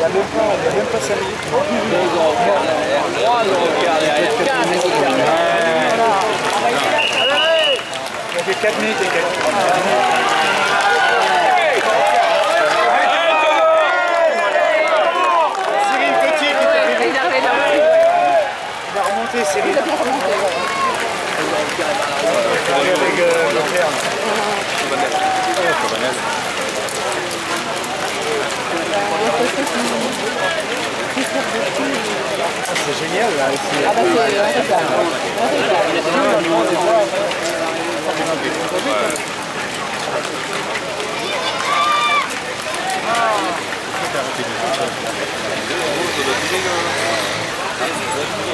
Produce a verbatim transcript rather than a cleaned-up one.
y a même pas, il y a même pas cinq minutes. deux euros quart, trois euros quart derrière, quatre euros quart derrière. Ça fait quatre minutes et quelques. Cyril Petit qui était Il a remonté. Il a remonté, Cyril. Il a bien remonté. Avec euh, Leclerc. C'est génial là ici. Ah bah c'est un régal. Un régal. Ah,